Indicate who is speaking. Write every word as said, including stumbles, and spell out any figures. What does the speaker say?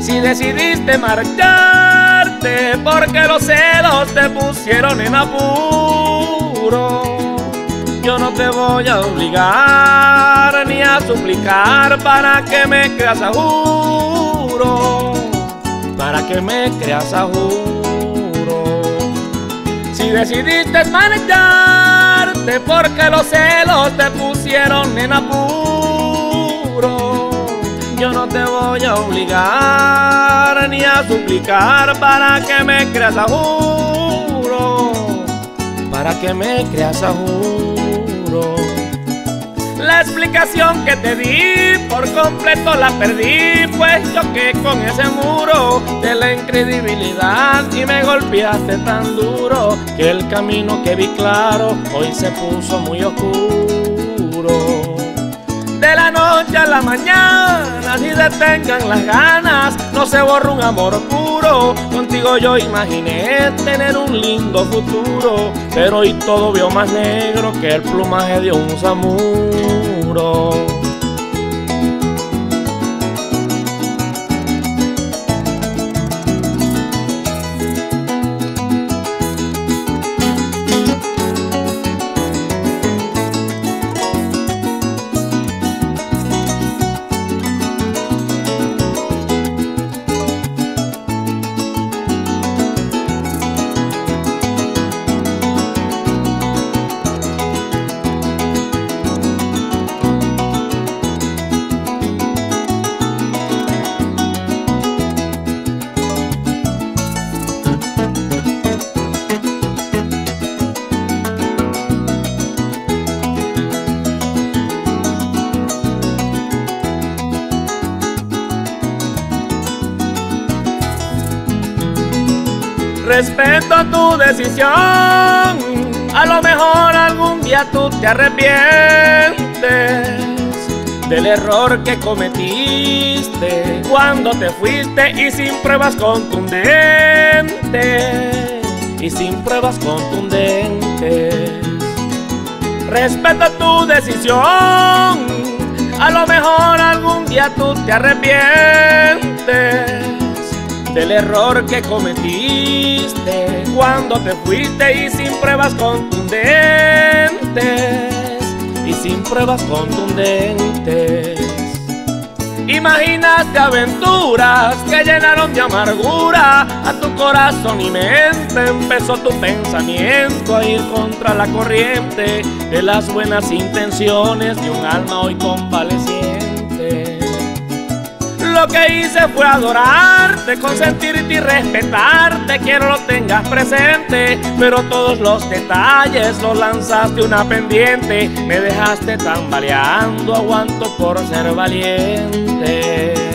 Speaker 1: Si decidiste marcharte porque los celos te pusieron en apuro, yo no te voy a obligar ni a suplicar para que me creas a juro, para que me creas a juro. Si decidiste marcharte porque los celos te pusieron en apuro, yo no te voy a obligar ni a suplicar para que me creas a juro, para que me creas a juro. La explicación que te di por completo la perdí, pues choqué con ese muro de la incredibilidad y me golpeaste tan duro que el camino que vi claro hoy se puso muy oscuro. De la noche a la mañana, si detengan las ganas, no se borra un amor puro. Contigo yo imaginé tener un lindo futuro, pero hoy todo veo más negro que el plumaje de un samuro. Respeto tu decisión, a lo mejor algún día tú te arrepientes del error que cometiste cuando te fuiste y sin pruebas contundentes, y sin pruebas contundentes. Respeto tu decisión, a lo mejor algún día tú te arrepientes del error que cometiste cuando te fuiste y sin pruebas contundentes, y sin pruebas contundentes. Imaginaste aventuras que llenaron de amargura a tu corazón y mente. Empezó tu pensamiento a ir contra la corriente de las buenas intenciones de un alma hoy convaleciente. Lo que hice fue adorarte, consentirte y respetarte. Quiero lo tengas presente, pero todos los detalles los lanzaste una pendiente. Me dejaste tambaleando, aguanto por ser valiente.